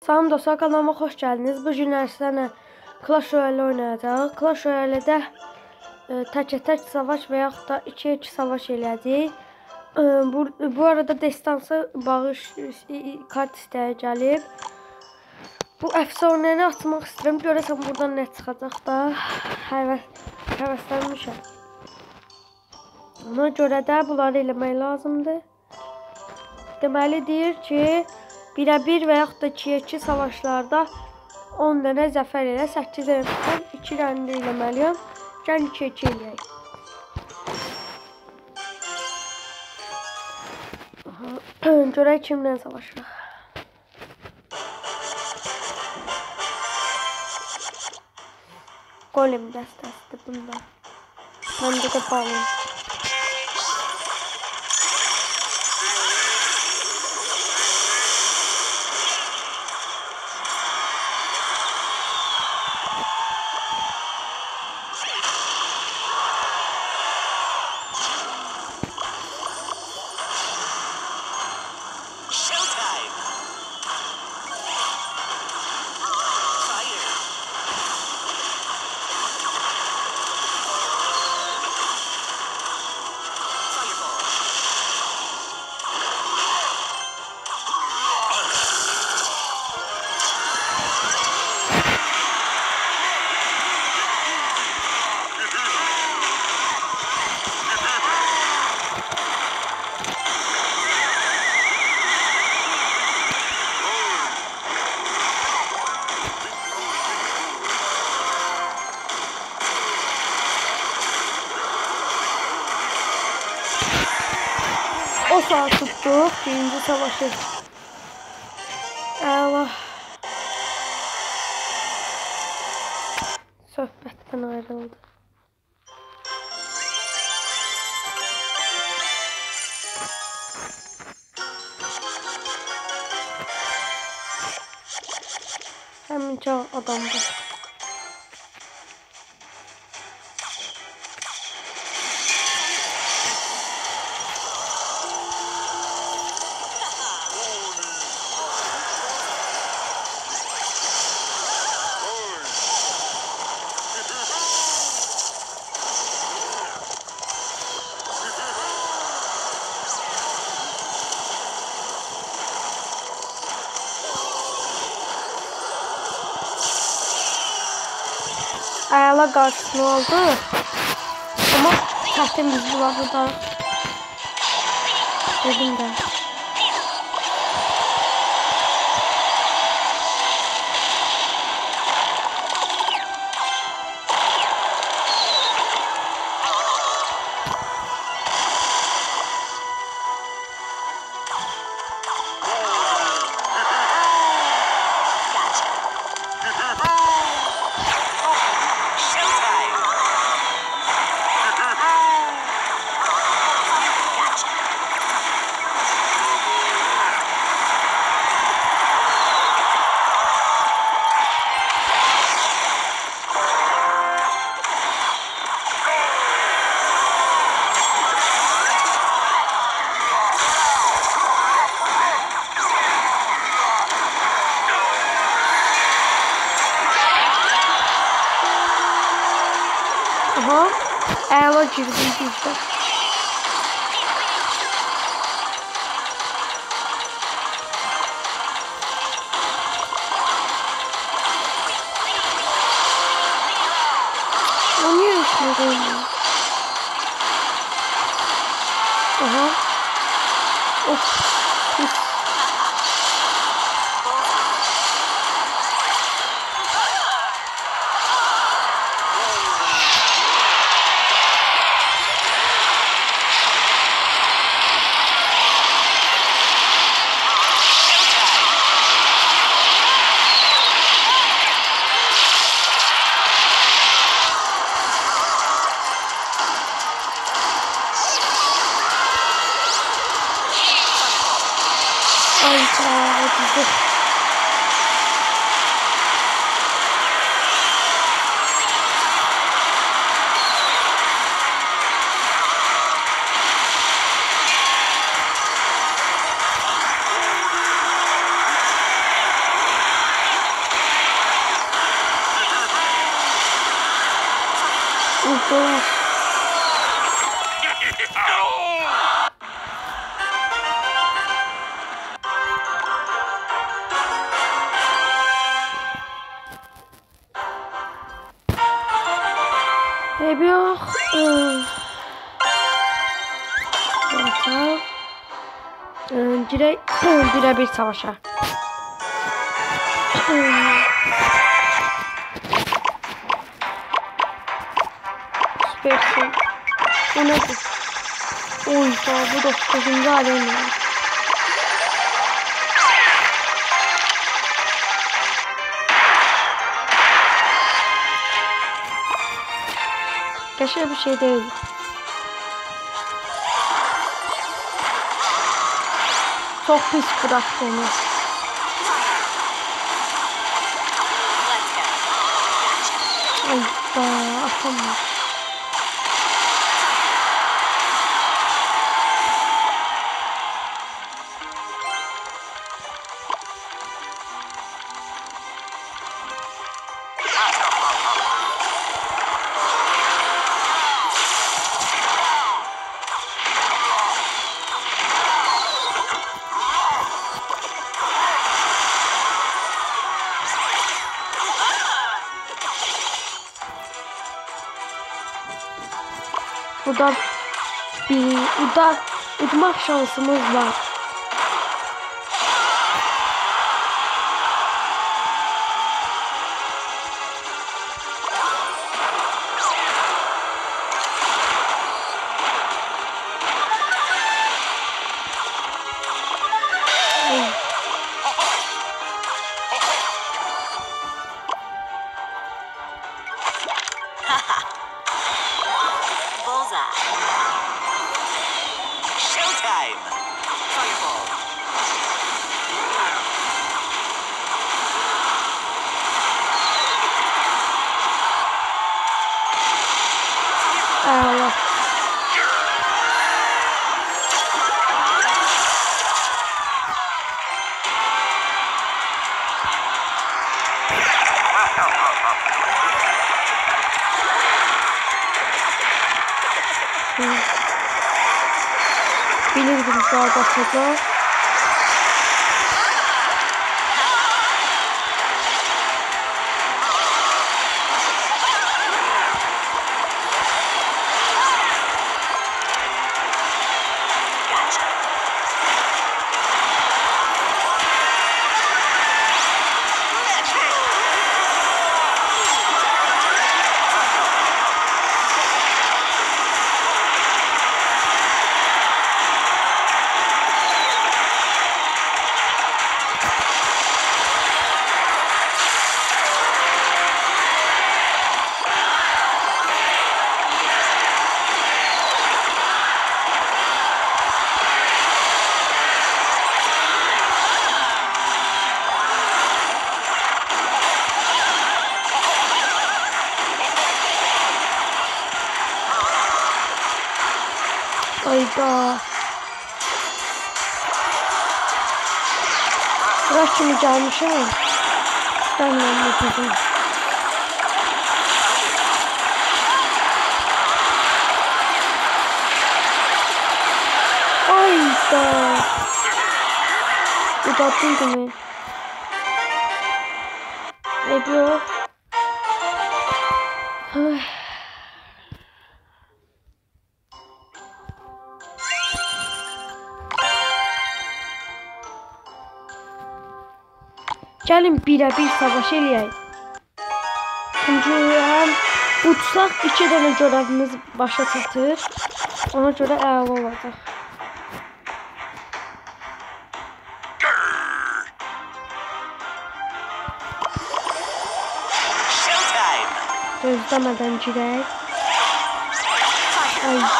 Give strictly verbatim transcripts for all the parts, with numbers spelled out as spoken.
Salam dostlar, kanalıma xoş gəldiniz. Bu günlər sizlərlə Clash Royale oynayacağıq. Clash Royale-də e, tək-tək savaş və yaxud da iki iki savaş eləyəcəyik. E, bu, bu arada destansı bağış kart istəyə gəlib. Bu əfsanəni açmaq istəyirəm. Görəsən buradan nə çıxacaq da. Həvəs, həvəslənmişəm. Ona görə də bunları eləmək lazımdır. Deməli deyir ki, birə bir və yaxud da ikiyə iki savaşlarda on dənə zəfər elə, səkkiz dənə tutar, iki dənə də eləməliyəm. Gəl ikiyə iki eləyək. Görək kimlə savaşırıq. Golem dəstəsidir bunda. Məndə də balon. O saat tuttuk birinci savaşı. Allah. Söhbətdən ayrıldı. Həminki adamdır. Ayala qarşısını aldı. Ama çətin bizli var burada. Dedim də. Aha, əla girdim bizdə. O niyə işlə qoymuyor? Aha. Of, pis. Dolar. Ev yok. Direkt birebir savaşa. Süpersin. Bu nedir? Oy da bu dokuzuncu alem ya. Keşke bir şey değil. Çok pis bıraktı onu. Ay da atamam. Burada bir burada udmak şansımız var. Allah. Bilirdim daha başladı. Hayda. Bırak şunu gelmiş ama. Ben de yapacağım. Hayda. Bu tatlıydı mı? Ne bu? Gəlin birə-bir savaş eləyək. Çünki həm uçsaq iki dənə görevimiz başa çatır. Ona görə əla olacaq. Gözləmədən girək. Ay,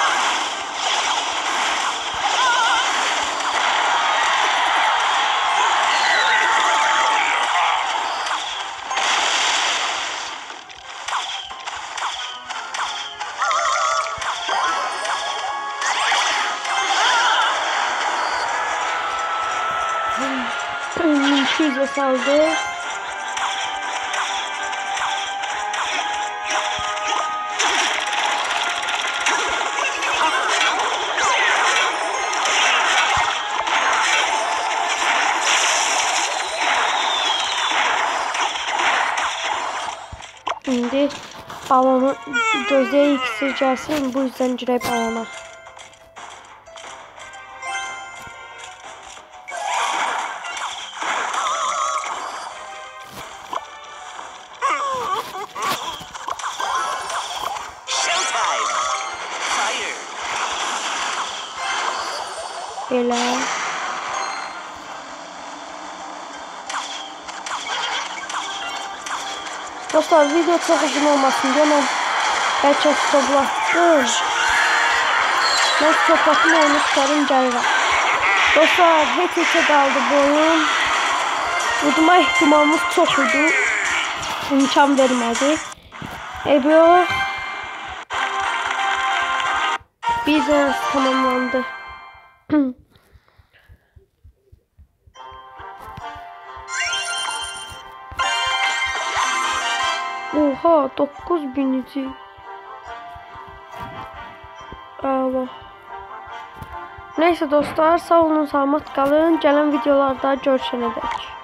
Şurada saldı. İndi balonu gözləyək iksir gəlsin. Bu yüzden girək balona. Belə. Dostlar, video çox uzun olmasın deyə mən bəlkə stoplatdım. Mən stoplatım oyunu tutarım gəlirəm. Dostlar, heç heçə qaldı bu oyun. Udma ehtimalımız çox idi. İmkan vermədi. Eybi yox. Biznes tamamlandı. Oha, dokuz binici. Allah. Neyse dostlar, sağ olun, salamat qalın. Gələn videolarda görüşənədək.